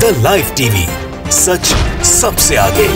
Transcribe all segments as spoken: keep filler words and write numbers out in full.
The live TV, सच सबसे आगे।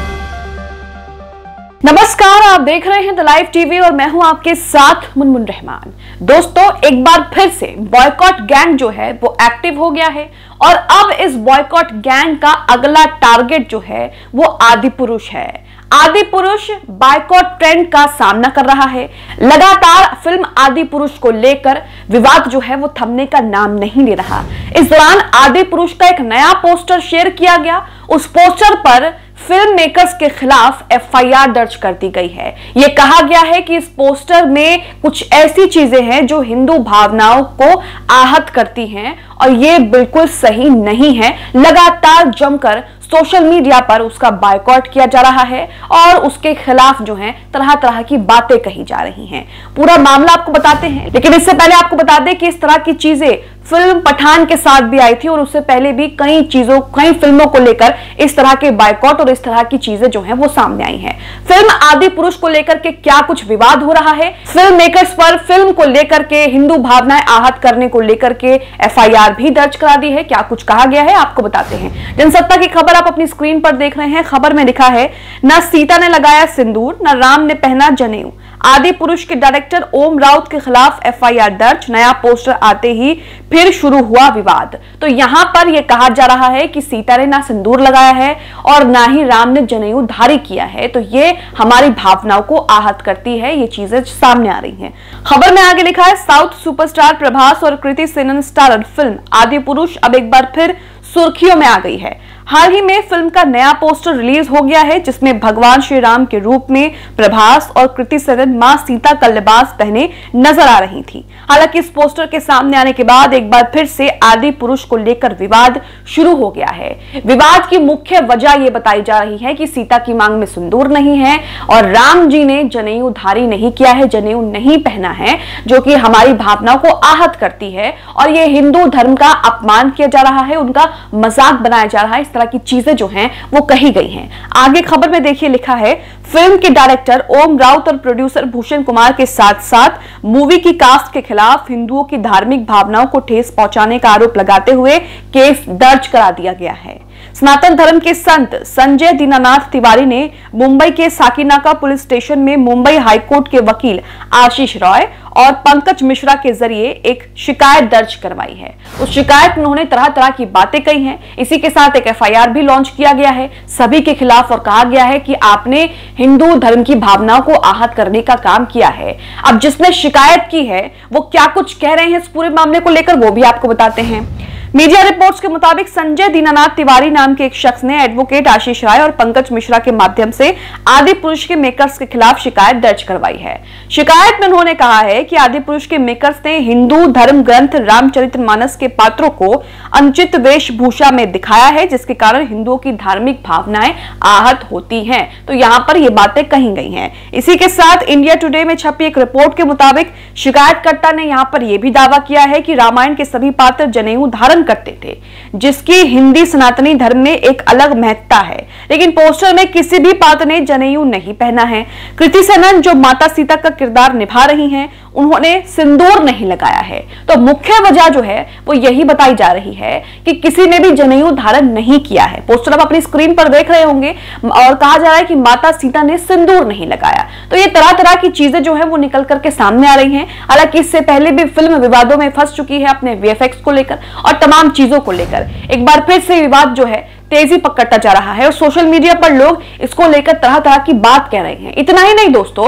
नमस्कार, आप देख रहे हैं द लाइव टीवी और मैं हूं आपके साथ मुनमुन रहमान। दोस्तों, एक बार फिर से बॉयकॉट गैंग जो है वो एक्टिव हो गया है और अब इस बॉयकॉट गैंग का अगला टारगेट जो है वो आदिपुरुष है। आदिपुरुष बॉयकॉट ट्रेंड का सामना कर रहा है। लगातार फिल्म आदिपुरुष को लेकर विवाद जो है वो थमने का नाम नहीं ले रहा। इस दौरान आदिपुरुष का एक नया पोस्टर शेयर किया गया। उस पोस्टर पर फिल्म मेकर्स के खिलाफ एफ आई आर दर्ज कर दी गई है। यह कहा गया है कि इस पोस्टर में कुछ ऐसी चीजें हैं जो हिंदू भावनाओं को आहत करती हैं और यह बिल्कुल सही नहीं है। लगातार जमकर सोशल मीडिया पर उसका बायकॉट किया जा रहा है और उसके खिलाफ जो है तरह तरह की बातें कही जा रही हैं। पूरा मामला आपको बताते हैं, लेकिन इससे पहले आपको बता दें कि इस तरह की चीजें फिल्म पठान के साथ भी आई थी और उससे पहले भी कई चीजों कई फिल्मों को लेकर इस तरह के बायकॉट और इस तरह की चीजें जो हैं वो सामने आई हैं। फिल्म आदिपुरुष को लेकर के क्या कुछ विवाद हो रहा है, फिल्म मेकर्स पर फिल्म को लेकर के हिंदू भावनाएं आहत करने को लेकर के एफ आई आर भी दर्ज करा दी है। क्या कुछ कहा गया है आपको बताते हैं। जनसत्ता की खबर आप अपनी स्क्रीन पर देख रहे हैं। खबर में लिखा है, न सीता ने लगाया सिंदूर, न राम ने पहना जनेऊ। आदिपुरुष के डायरेक्टर ओम राउत के खिलाफ एफ आई आर दर्ज। नया पोस्टर आते ही फिर शुरू हुआ विवाद। तो यहां पर यह कहा जा रहा है कि सीता ने ना सिंदूर लगाया है और ना ही राम ने जनेऊ धारी किया है, तो ये हमारी भावनाओं को आहत करती है। ये चीजें सामने आ रही हैं। खबर में आगे लिखा है, साउथ सुपरस्टार प्रभास और कृति सेनन स्टारर फिल्म आदिपुरुष अब एक बार फिर सुर्खियों में आ गई है। हाल ही में फिल्म का नया पोस्टर रिलीज हो गया है, जिसमें भगवान श्री राम के रूप में प्रभास और कृति सेनन मां सीता का लिबास पहने नजर आ रही थी। हालांकि इस पोस्टर के सामने आने के बाद एक बार फिर से आदिपुरुष को लेकर विवाद शुरू हो गया है। विवाद की मुख्य वजह यह बताई जा रही है कि सीता की मांग में सिंदूर नहीं है और राम जी ने जनेऊ धारी नहीं किया है, जनेऊ नहीं पहना है, जो कि हमारी भावनाओं को आहत करती है और यह हिंदू धर्म का अपमान किया जा रहा है, उनका मजाक बनाया जा रहा है। इस तरह की चीजें जो हैं वो कही गई हैं। आगे खबर में देखिए लिखा है, फिल्म के डायरेक्टर ओम राउत और प्रोड्यूसर भूषण कुमार के साथ साथ मूवी की कास्ट के खिलाफ हिंदुओं की धार्मिक भावनाओं को ठेस पहुंचाने का आरोप लगाते हुए केस दर्ज करा दिया गया है। सनातन धर्म के संत संजय दीनानाथ तिवारी ने मुंबई के साकीनाका पुलिस स्टेशन में मुंबई हाईकोर्ट के वकील आशीष रॉय और पंकज मिश्रा के जरिए एक शिकायत दर्ज करवाई है। उस शिकायत में उन्होंने तरह तरह की बातें कही हैं। इसी के साथ एक एफ आई आर भी लॉन्च किया गया है सभी के खिलाफ और कहा गया है कि आपने हिंदू धर्म की भावनाओं को आहत करने का काम किया है। अब जिसने शिकायत की है वो क्या कुछ कह रहे हैं इस पूरे मामले को लेकर, वो भी आपको बताते हैं। मीडिया रिपोर्ट्स के मुताबिक संजय दीनानाथ तिवारी नाम के एक शख्स ने एडवोकेट आशीष राय और पंकज मिश्रा के माध्यम से आदिपुरुष के मेकर्स के खिलाफ शिकायत दर्ज करवाई है। शिकायत में उन्होंने कहा है कि आदिपुरुष के मेकर्स ने हिंदू धर्म ग्रंथ रामचरितमानस के पात्रों को अनुचित वेशभूषा में दिखाया है, जिसके कारण हिंदुओं की धार्मिक भावनाएं आहत होती हैं। तो यहाँ पर ये बातें कही गई हैं। इसी के साथ इंडिया टुडे में छपी एक रिपोर्ट के मुताबिक शिकायतकर्ता ने यहाँ पर यह भी दावा किया है कि रामायण के सभी पात्र जनेऊ धारण करते थे, जिसकी हिंदी सनातनी धर्म में एक अलग महत्ता है, लेकिन पोस्टर में किसी भी पात्र ने जनेऊ नहीं पहना है। कृति सेनन जो माता सीता का किरदार निभा रही हैं, उन्होंने सिंदूर नहीं लगाया है। तो मुख्य वजह जो है वो यही बताई जा रही है कि किसी ने भी जनेऊ धारण नहीं किया है। पोस्टर आप अपनी स्क्रीन पर देख रहे होंगे और कहा जा रहा है कि माता सीता ने सिंदूर नहीं लगाया। तो ये तरह तरह की चीजें जो है वो निकल करके सामने आ रही हैं। हालांकि इससे पहले भी फिल्म विवादों में फंस चुकी है अपने वी एफ एक्स को लेकर और तमाम चीजों को लेकर। एक बार फिर से विवाद जो है तेजी पकड़ता जा रहा है और सोशल मीडिया पर लोग इसको लेकर तरह तरह की बात कह रहे हैं। इतना ही नहीं दोस्तों,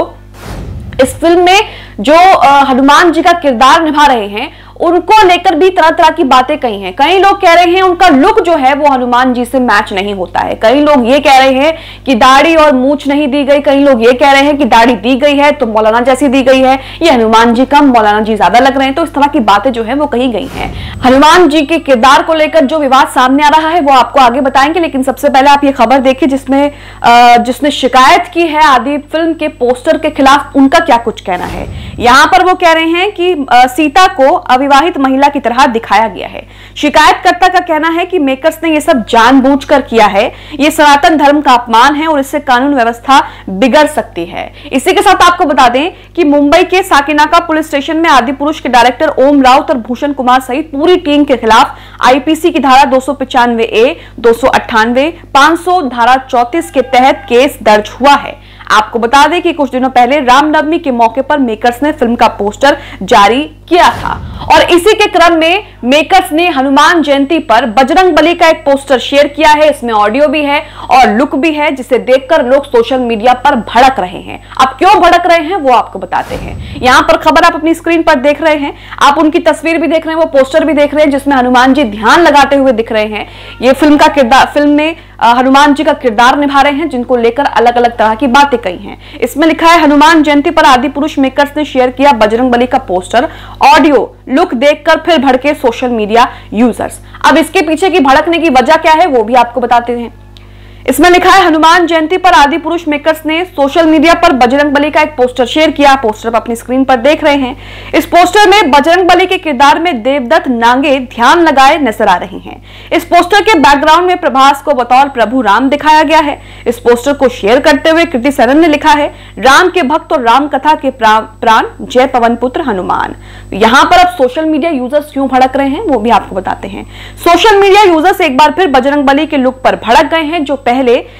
इस फिल्म में जो हनुमान जी का किरदार निभा रहे हैं उनको लेकर भी तरह तरह की बातें कही हैं। कई लोग कह रहे हैं उनका लुक जो है वो हनुमान जी से मैच नहीं होता है। कई लोग ये कह रहे हैं कि दाढ़ी और मूंछ नहीं दी गई। कई लोग ये कह रहे हैं कि दाढ़ी दी गई है तो मौलाना जैसी दी गई है, ये हनुमान जी कम मौलाना जी ज्यादा लग रहे हैं। तो इस तरह की बातें जो है वो कही गई हैं। हनुमान जी के किरदार को लेकर जो विवाद सामने आ रहा है वो आपको आगे बताएंगे, लेकिन सबसे पहले आप ये खबर देखिए जिसमें जिसने शिकायत की है आदि फिल्म के पोस्टर के खिलाफ, उनका क्या कुछ कहना है। यहां पर वो कह रहे हैं कि सीता को अविवाहित महिला की तरह दिखाया गया है। शिकायतकर्ता का कहना है कि मेकर्स ने यह सब जानबूझकर किया है, यह सनातन धर्म का अपमान है और इससे कानून व्यवस्था बिगड़ सकती है। इसी के साथ आपको बता दें कि मुंबई के साकिनाका पुलिस स्टेशन में आदिपुरुष के डायरेक्टर ओम राउत और भूषण कुमार सहित पूरी टीम के खिलाफ आईपीसी की धारा दो सौ पचानवे ए, दो सौ अट्ठानवे, पांच सौ धारा चौंतीस के तहत केस दर्ज हुआ है। आपको बता दें कि कुछ दिनों पहले रामनवमी के मौके पर मेकर्स ने फिल्म का पोस्टर जारी किया था और इसी के क्रम में मेकर्स ने हनुमान जयंती पर बजरंगबली का एक पोस्टर शेयर किया है। इसमें ऑडियो भी है और लुक भी है, जिसे देखकर लोग सोशल मीडिया पर भड़क रहे हैं। अब क्यों भड़क रहे हैं वो आपको बताते हैं। यहां पर खबर आप अपनी स्क्रीन पर देख रहे हैं, आप उनकी तस्वीर भी देख रहे हैं, वो पोस्टर भी देख रहे हैं जिसमें हनुमान जी ध्यान लगाते हुए दिख रहे हैं। ये फिल्म का किरदार फिल्म में हनुमान जी का किरदार निभा रहे हैं, जिनको लेकर अलग अलग तरह की बातें कही हैं। इसमें लिखा है, हनुमान जयंती पर आदिपुरुष मेकर्स ने शेयर किया बजरंगबली का पोस्टर, ऑडियो लुक देखकर फिर भड़के सोशल मीडिया यूजर्स। अब इसके पीछे की भड़कने की वजह क्या है वो भी आपको बताते हैं। इसमें लिखा है, हनुमान जयंती पर आदिपुरुष मेकर्स ने सोशल मीडिया पर बजरंगबली का एक पोस्टर शेयर किया। पोस्टर आप अपनी स्क्रीन पर देख रहे हैं। इस पोस्टर में बजरंगबली के किरदार में देवदत्त नांगे ध्यान लगाए नजर आ रहे हैं। इस पोस्टर के बैकग्राउंड में प्रभास को बतौर प्रभु राम दिखाया गया है। इस पोस्टर को शेयर करते हुए कृति सरन ने लिखा है, राम के भक्त और राम कथा के प्राण, जय पवन पुत्र हनुमान। यहां पर अब सोशल मीडिया यूजर्स क्यों भड़क रहे हैं वो भी आपको बताते हैं। सोशल मीडिया यूजर्स एक बार फिर बजरंगबली के लुक पर भड़क गए हैं, जो पहले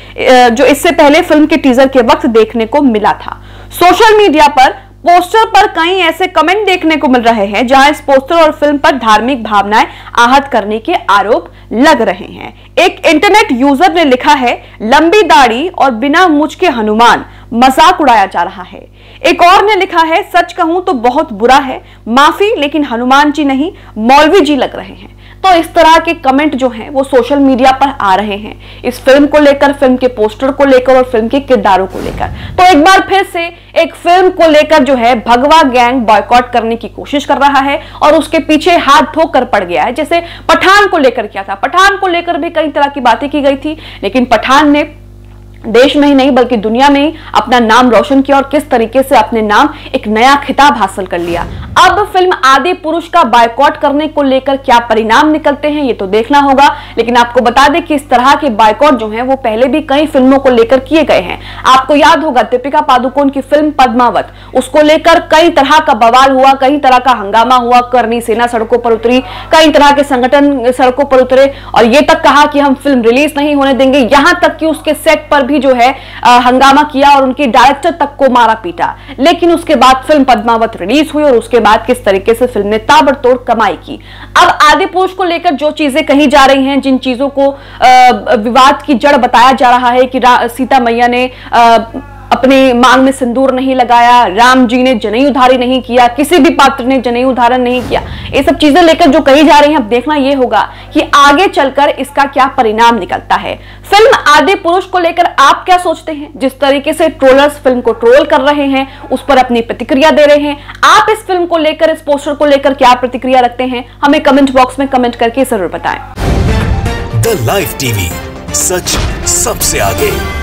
जो इससे पहले फिल्म के टीजर के वक्त देखने को मिला था। सोशल मीडिया पर पोस्टर पर कई ऐसे कमेंट देखने को मिल रहे हैं जहां इस पोस्टर और फिल्म पर धार्मिक भावनाएं आहत करने के आरोप लग रहे हैं। एक इंटरनेट यूजर ने लिखा है, लंबी दाढ़ी और बिना मुझ के हनुमान, मजाक उड़ाया जा रहा है। एक और ने लिखा है, सच कहूं तो बहुत बुरा है, माफी, लेकिन हनुमान जी नहीं मौलवी जी लग रहे हैं। तो इस तरह के कमेंट जो हैं वो सोशल मीडिया पर आ रहे हैं इस फिल्म को लेकर, फिल्म के पोस्टर को लेकर और फिल्म के किरदारों को लेकर। तो एक बार फिर से एक फिल्म को लेकर जो है भगवा गैंग बॉयकॉट करने की कोशिश कर रहा है और उसके पीछे हाथ धोकर पड़ गया है। जैसे पठान को लेकर किया था, पठान को लेकर भी कई तरह की बातें की गई थी, लेकिन पठान ने देश में ही नहीं बल्कि दुनिया में ही अपना नाम रोशन किया और किस तरीके से अपने नाम एक नया खिताब हासिल कर लिया। अब फिल्म आदिपुरुष का बायकॉट करने को लेकर क्या परिणाम निकलते हैं ये तो देखना होगा, लेकिन आपको बता दें कि इस तरह के बायकॉट जो हैं वो पहले भी कई फिल्मों को लेकर किए गए हैं। आपको याद होगा दीपिका पादुकोण की फिल्म पद्मावत, उसको लेकर कई तरह का बवाल हुआ, कई तरह का हंगामा हुआ, करनी सेना सड़कों पर उतरी, कई तरह के संगठन सड़कों पर उतरे और ये तक कहा कि हम फिल्म रिलीज नहीं होने देंगे, यहां तक कि उसके सेट पर भी जो है आ, हंगामा किया और उनके डायरेक्टर तक को मारा पीटा। लेकिन उसके बाद फिल्म पद्मावत रिलीज हुई और उसके बाद किस तरीके से फिल्म ने ताबड़तोड़ कमाई की। अब आदिपुरुष को लेकर जो चीजें कही जा रही हैं, जिन चीजों को आ, विवाद की जड़ बताया जा रहा है कि सीता मैया ने आ, अपने मांग में सिंदूर नहीं लगाया, राम जी ने जनेऊ धारण नहीं किया, किसी भी पात्र ने जनेऊ धारण नहीं किया, ये सब चीजें लेकर जो कही जा रही हैं, अब देखना यह होगा कि आगे चलकर इसका क्या परिणाम निकलता है। फिल्म आदिपुरुष को लेकर आप क्या सोचते हैं? जिस तरीके से ट्रोलर्स फिल्म को ट्रोल कर रहे हैं, उस पर अपनी प्रतिक्रिया दे रहे हैं, आप इस फिल्म को लेकर, इस पोस्टर को लेकर क्या प्रतिक्रिया रखते हैं? हमें कमेंट बॉक्स में कमेंट करके जरूर बताएं। द लाइव टीवी, सच सबसे आगे।